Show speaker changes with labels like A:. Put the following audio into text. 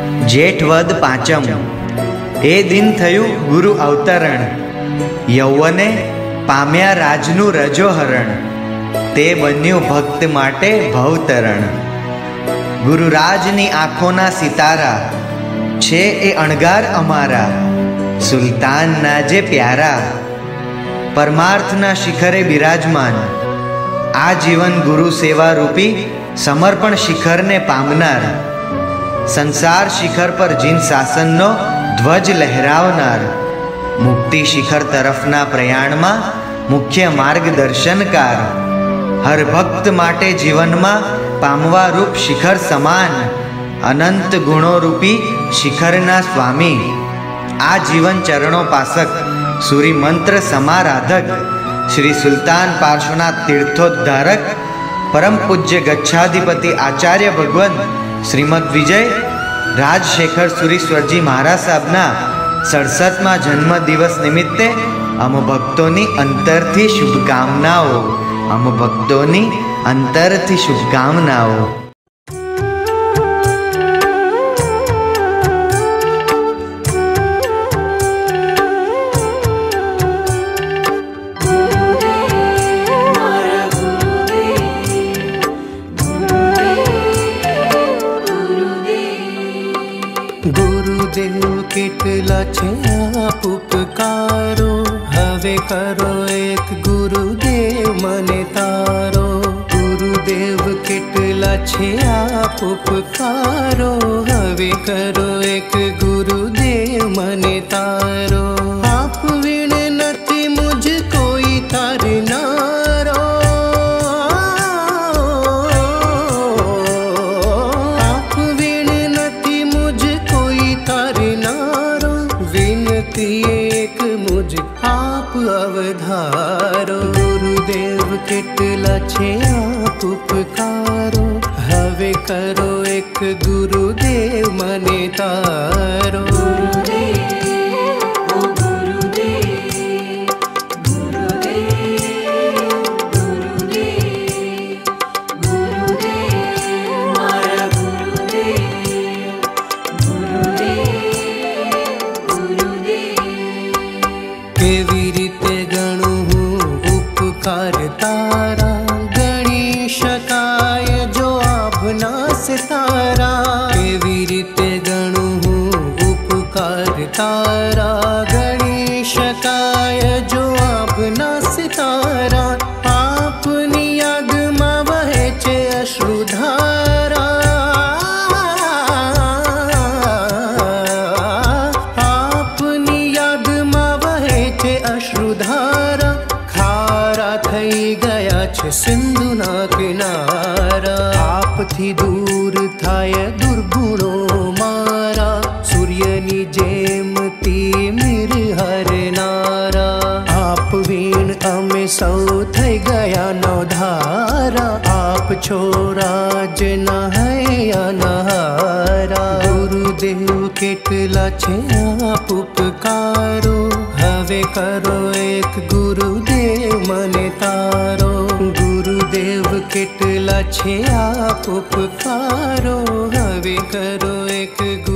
A: जेठ वद पांचम ए दिन थयुं गुरु अवतरण। यौवने पाम्या राजनु रजोहरण, ते बन्यु भक्त माटे भवतरण। गुरुराजनी आँखोना सितारा, छे ए अणगार अमारा। सुल्तान ना जे प्यारा, परमार्थना शिखरे बिराजमान। आ जीवन गुरु सेवा रूपी समर्पण शिखर ने पामनार। संसार शिखर पर जिन शासननो ध्वज लहरावनार। मुक्ति शिखर तरफना प्रयाण में मुख्य मार्गदर्शनकार। हर भक्त माटे जीवन में पामवा रूप शिखर समान। अनंत गुणों रूपी शिखरना स्वामी। आ जीवन चरणों पासक सूरी मंत्र समाराधक श्री सुल्तान पार्श्वनाथ तीर्थोद्धारक परम पूज्य गच्छाधिपति आचार्य भगवंत श्रीमद विजय राजशेखर सुरीश्वरजी महाराज साहबना 67मा जन्म दिवस निमित्ते अम भक्तोनी अंतरथी शुभकामनाओ। अम भक्तोनी अंतरथी शुभकामनाओ।
B: गुरुदेव केटला छे आप उपकारो। हवे करो एक गुरुदेव मने तारो। गुरुदेव केटला छे आप उपकारो। हवे करो एक गुरुदेव मने तारो। आप वीण नथी मुझ कोई तारनारो। आप वीण नथी मुझ कोई तारनारो। विनती एक मुझ आप अवधारो। गुरुदेव केटला छे आप उपकारो। हवे करो एक गुरुदेव मने तारो। केवी रीते गणुं हूँ उपकार तारा। गणी शकाय जो आपना सितारा। केवी रीते गणुं हूँ उपकार तारा। गणी शकाय जो आपना सितारा। आपनी आगमा वहे छे अश्रुधारा। आपनी आगमा अश्रुधारा। खारा थई गया छे सिंधुना किनारा। आपथी दूर थाय दुर्गुणो मारा। सूर्यनी जेम तिमिर हरनारा। आप वीण अमे सौ थई गया नौधारा। आप छो राजना है अनहारा। गुरुदेव केटला छे आप उपकारो। हवे करो एक गुरुदेव मने तारो। गुरुदेव केटला छे आप उपकारो। हवे करो एक